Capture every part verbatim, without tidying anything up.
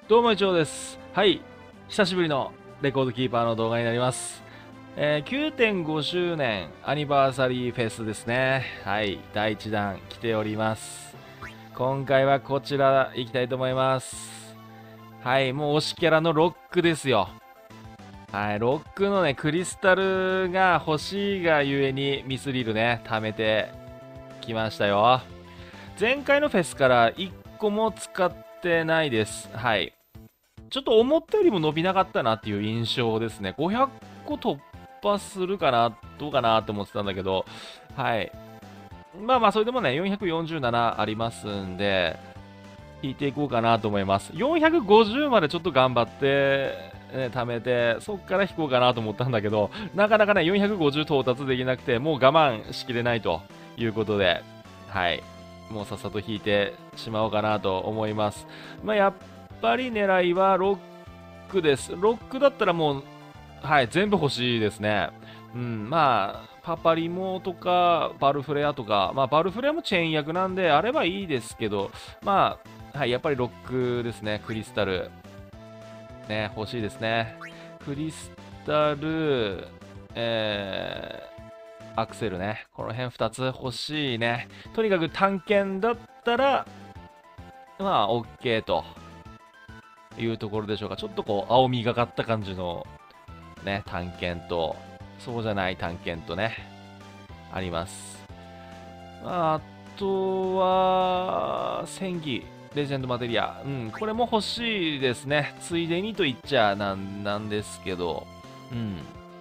どうも、一応です。はい。久しぶりのレコードキーパーの動画になります。えー、きゅうてんごしゅうねんアニバーサリーフェスですね。はい。だいいちだん来ております。今回はこちら行きたいと思います。はい。もう推しキャラのロックですよ。はい。ロックのね、クリスタルが欲しいがゆえにミスリルね、貯めてきましたよ。前回のフェスからいっこも使ってないです。はい。ちょっと思ったよりも伸びなかったなっていう印象ですね。ごひゃっこ突破するかな、どうかなと思ってたんだけど、はい。まあまあ、それでもね、よんひゃくよんじゅうななありますんで、引いていこうかなと思います。よんひゃくごじゅうまでちょっと頑張って、ね、貯めて、そっから引こうかなと思ったんだけど、なかなかね、よんひゃくごじゅう到達できなくて、もう我慢しきれないということで、はい。もうさっさと引いてしまおうかなと思います。まあ、やっぱり狙いはロックです。ロックだったらもう、はい、全部欲しいですね。うん、まあ、パパリモとか、バルフレアとか、まあ、バルフレアもチェーン役なんで、あればいいですけど、まあ、はい、やっぱりロックですね、クリスタル。ね、欲しいですね。クリスタル、えー、アクセルね。この辺ふたつ欲しいね。とにかく探検だったら、まあ、OK というところでしょうか。ちょっとこう、青みがかった感じの、ね、探検と、そうじゃない探検とね、あります。まあ、あとは、戦技、レジェンドマテリア。うん、これも欲しいですね。ついでにと言っちゃなんなんですけど、うん。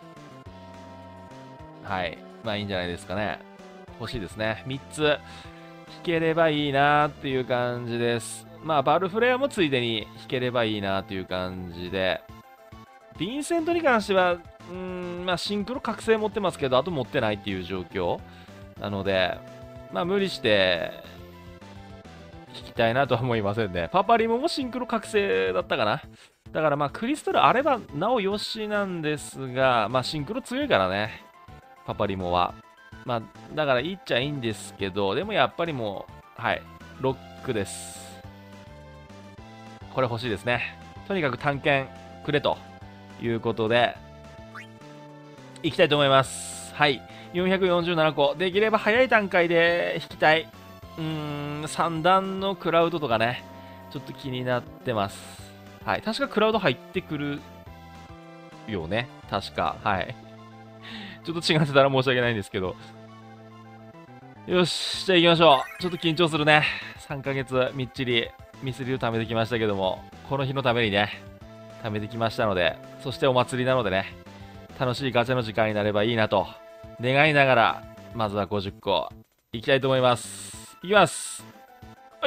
はい。まあいいんじゃないですかね。欲しいですね。みっつ引ければいいなっていう感じです。まあ、バルフレアもついでに引ければいいなっていう感じで、ヴィンセントに関しては、うーん、まあ、シンクロ覚醒持ってますけど、あと持ってないっていう状況なので、まあ、無理して引きたいなとは思いませんね。パパリモもシンクロ覚醒だったかな。だからまあ、クリスタルあればなおよしなんですが、まあ、シンクロ強いからね、パパリモは。まあ、だからいいっちゃいいんですけど、でもやっぱりもう、はい、ロックです。これ欲しいですね。とにかく探検くれということで、いきたいと思います。はい。よんひゃくよんじゅうななこ。できれば早い段階で引きたい。うーん、さん段のクラウドとかね、ちょっと気になってます。はい。確かクラウド入ってくるよね。確か。はい。ちょっと違ってたら申し訳ないんですけど。よし。じゃあ行きましょう。ちょっと緊張するね。さんかげつみっちりミスリル貯めてきましたけども、この日のためにね、貯めてきましたので、そしてお祭りなのでね、楽しいガチャの時間になればいいなと願いながら、まずはごじゅっこいきたいと思います。いきます。はい。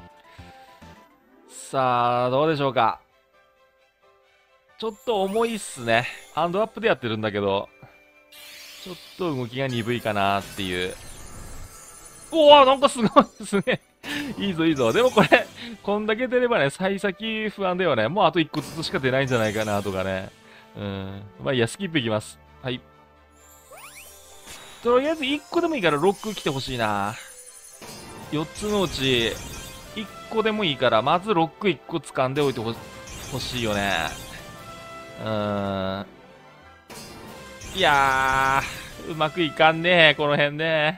さあ、どうでしょうか。ちょっと重いっすね。ハンドアップでやってるんだけど、ちょっと動きが鈍いかなっていう。おお、なんかすごいですね。いいぞいいぞ。でもこれ、こんだけ出ればね、幸先不安だよね。もうあといっこずつしか出ないんじゃないかなとかね。うん。まあいいや、スキップいきます。はい。とりあえずいっこでもいいからロック来てほしいな。よっつのうちいっこでもいいから、まずロックいっこ掴んでおいてほしいよね。うーん。いやー、うまくいかんねこの辺ね。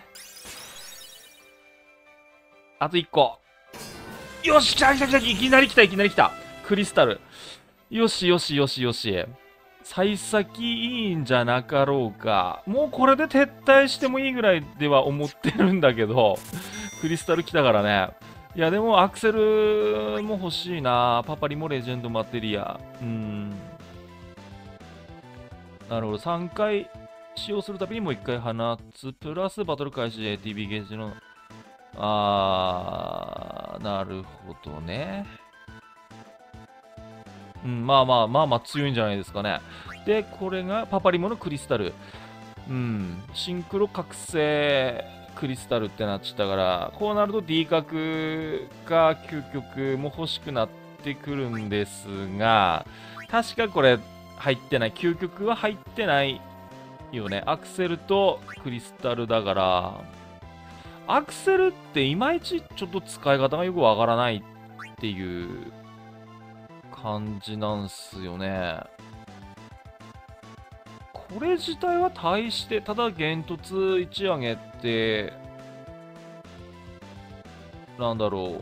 あといっこ。よし、来た来た来た、いきなり来た、いきなり来た。クリスタル。よしよしよしよし。幸先いいんじゃなかろうか。もうこれで撤退してもいいぐらいでは思ってるんだけど、クリスタル来たからね。いや、でもアクセルも欲しいな。パパリもレジェンドマテリア。うーん。なるほど。さんかい使用するたびにもういっかい放つ。プラスバトル開始で エーティービー ゲージの。あー、なるほどね。うん、まあまあまあまあ強いんじゃないですかね。で、これがパパリモのクリスタル。うん、シンクロ覚醒クリスタルってなっちゃったから、こうなると D 角か究極も欲しくなってくるんですが、確かこれ入ってない。究極は入ってないよね。アクセルとクリスタルだから、アクセルっていまいちちょっと使い方がよくわからないっていう感じなんすよね。これ自体は大して、ただ幻突いち上げて、なんだろ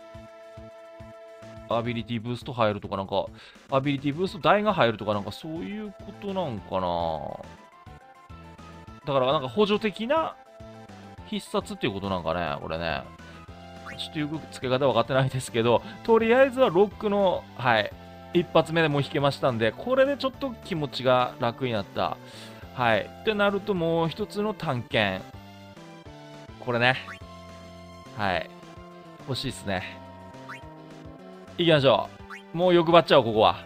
う、アビリティブースト入るとかなんか、アビリティブースト台が入るとかなんかそういうことなんかな。だからなんか補助的な必殺っていうことなんかね、これね。ちょっとよく付け方分かってないですけど、とりあえずはロックの、はい、一発目でもう引けましたんで、これでちょっと気持ちが楽になった。はい。ってなるともう一つの探検。これね。はい。欲しいっすね。行きましょう。もう欲張っちゃおう、ここは。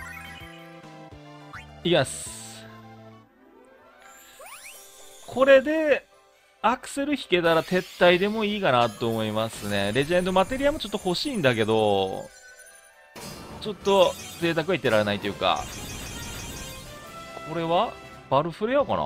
いきます。これで、アクセル引けたら撤退でもいいかなと思いますね。レジェンドマテリアもちょっと欲しいんだけど、ちょっと贅沢は言ってられないというか、これはバルフレアかな。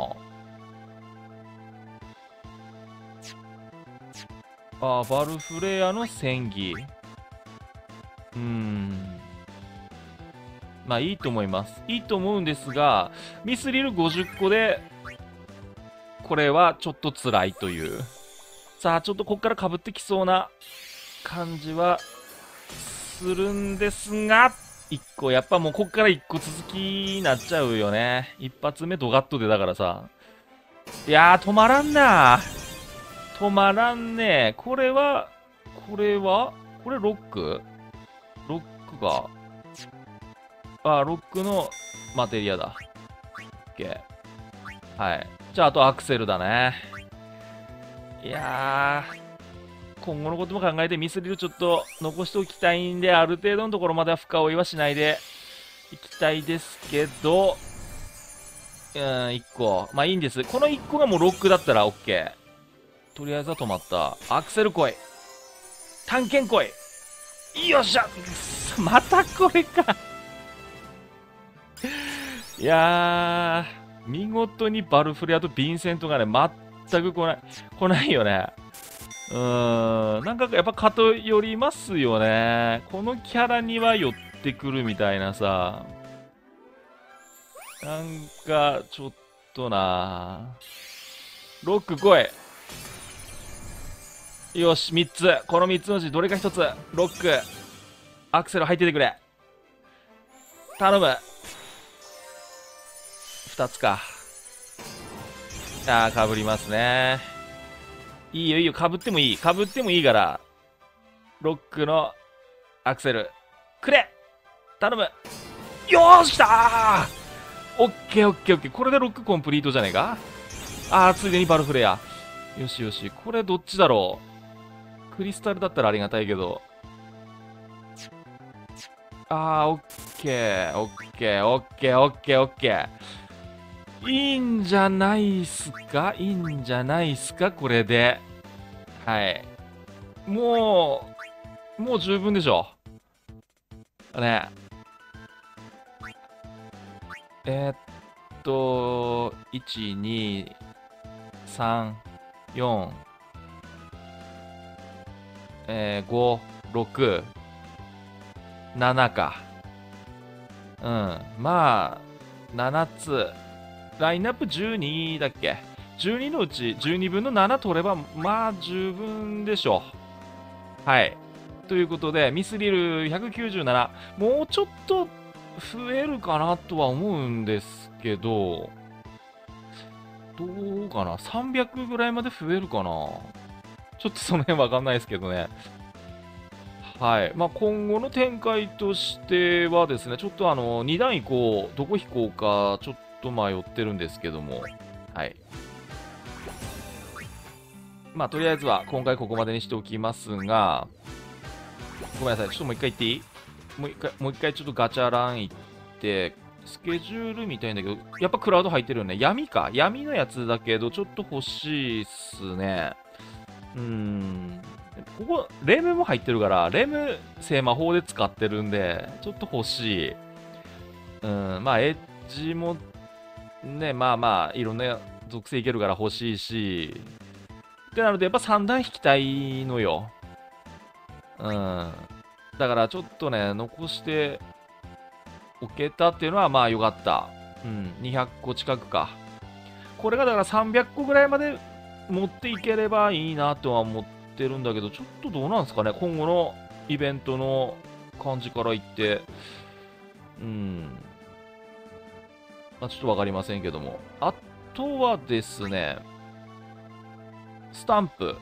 あー、バルフレアの戦技。うーん。まあいいと思います。いいと思うんですが、ミスリルごじゅっこで、これはちょっと辛いという。さあ、ちょっとここから被ってきそうな感じはするんですが、いっこ、やっぱもうこっからいっこ続きになっちゃうよね。一発目ドガッとでだからさ。いやー、止まらんな。止まらんね。これは、これは、これロックロックが、あ、ロックのマテリアだ。OK。はい。じゃあ、あとアクセルだね。いやー、今後のことも考えてミスリルちょっと残しておきたいんで、ある程度のところまでは深追いはしないでいきたいですけど、うん、いっこ。まあいいんです。このいっこがもうロックだったら OK。とりあえずは止まった。アクセル来い。探検来い。よっしゃまたこれかいやー、見事にバルフレアとヴィンセントがね、全く来ない、来ないよね。うーん、なんかやっぱ偏りますよね。このキャラには寄ってくるみたいなさ。なんか、ちょっとなロック来い。よし、みっつ。このみっつのうちどれかひとつ。ロック。アクセル入っててくれ。頼む。ふたつか。あー、かぶりますね。いいよいいよ、かぶってもいい。かぶってもいいから。ロックのアクセル。くれ頼む。よーし、きたーオッケーオッケーオッケー。これでロックコンプリートじゃねえか。あー、ついでにバルフレア。よしよし。これどっちだろう。クリスタルだったらありがたいけど。あー、オッケー、オッケー、オッケー、オッケー、オッケー。いいんじゃないっすかいいんじゃないっすかこれで。はい。もう、もう十分でしょ。ね。えー、っと、いち、に、さん、よん、えー、ご、ろく、ななか。うん。まあ、ななつ。ラインナップじゅうにだっけ ?じゅうに のうちじゅうにぶんのなな取れば、まあ十分でしょう。はい。ということで、ミスリルひゃくきゅうじゅうなな。もうちょっと増えるかなとは思うんですけど、どうかな ?さんびゃく ぐらいまで増えるかなちょっとその辺わかんないですけどね。はい。まあ、今後の展開としてはですね、ちょっとあの、に段以降、どこ引こうか、ちょっと迷ってるんですけども、はい。まあ、とりあえずは、今回ここまでにしておきますが、ごめんなさい、ちょっともう一回言っていいもう一回、もう一回ちょっとガチャラン行って、スケジュールみたいんだけど、やっぱクラウド入ってるよね。闇か。闇のやつだけど、ちょっと欲しいっすね。うーん。ここ、レムも入ってるから、レム聖魔法で使ってるんで、ちょっと欲しい。うん、まあ、エッジも、ね、まあまあ、いろんな属性いけるから欲しいし、ってなると、やっぱさん段引きたいのよ。うん。だから、ちょっとね、残して置けたっていうのはまあ良かった。うん、にひゃっこ近くか。これがだからさんびゃっこぐらいまで持っていければいいなとは思ってるんだけど、ちょっとどうなんですかね、今後のイベントの感じから言って。うん。まあ、ちょっとわかりませんけども。あとはですね、スタンプ。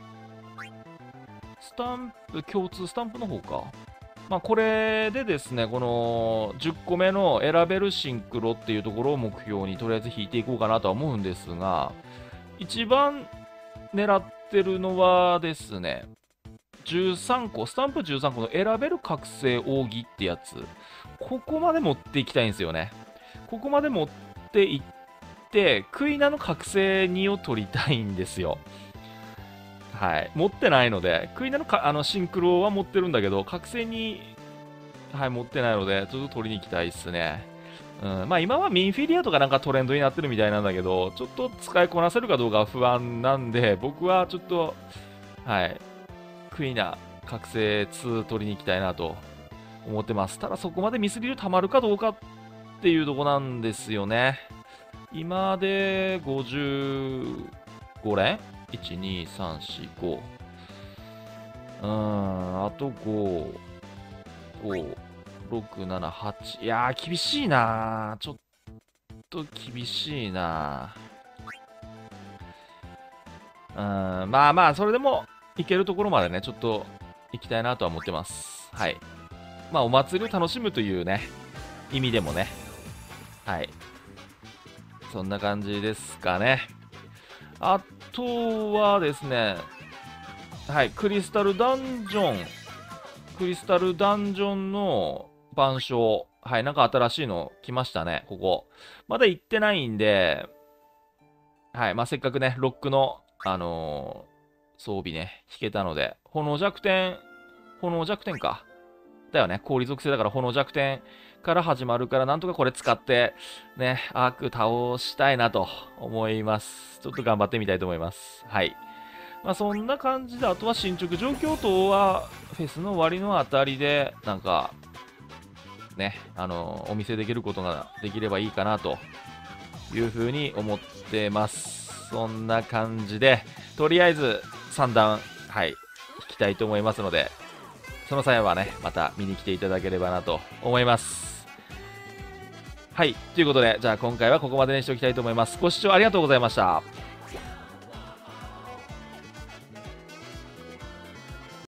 スタンプ、共通スタンプの方か。まあ、これでですね、このじゅっこめの選べるシンクロっていうところを目標にとりあえず引いていこうかなとは思うんですが、一番狙ってるのはですね、じゅうさんこ、スタンプじゅうさんこの選べる覚醒奥義ってやつ、ここまで持っていきたいんですよね。ここまで持っていって、クイナの覚醒にを取りたいんですよ。はい。持ってないので、クイナのかあのシンクロは持ってるんだけど、覚醒に、はい、持ってないので、ちょっと取りに行きたいですね。うん、まあ今はミンフィリアとかなんかトレンドになってるみたいなんだけど、ちょっと使いこなせるかどうかは不安なんで、僕はちょっと、はい、クイナ、覚醒に取りに行きたいなと思ってます。ただそこまでミスリル溜まるかどうかっていうとこなんですよね。今でごじゅうご連 ?いち、に、さん、よん、ご。うーん、あとご、ご、ろく、なな、はち。いやー、厳しいなー。ちょっと厳しいなー。うん、まあまあ、それでもいけるところまでね、ちょっと行きたいなとは思ってます。はい。まあ、お祭りを楽しむというね、意味でもね。はい。そんな感じですかね。あとはですね、はい、クリスタルダンジョン、クリスタルダンジョンの板書、はい、なんか新しいの来ましたね、ここ。まだ行ってないんで、はい、まあ、せっかくね、ロックの、あのー装備ね、引けたので、炎弱点、炎弱点か。だよね、氷属性だから炎弱点から始まるから、なんとかこれ使って、ね、アーク倒したいなと思います。ちょっと頑張ってみたいと思います。はい。まあそんな感じで、あとは進捗状況等は、フェスの終わりのあたりで、なんか、ね、あの、お見せできることができればいいかなというふうに思ってます。そんな感じで、とりあえずさん段、はい、引きたいと思いますので、その際はね、また見に来ていただければなと思います。はい、ということで、じゃあ今回はここまでにしておきたいと思います。ご視聴ありがとうございました。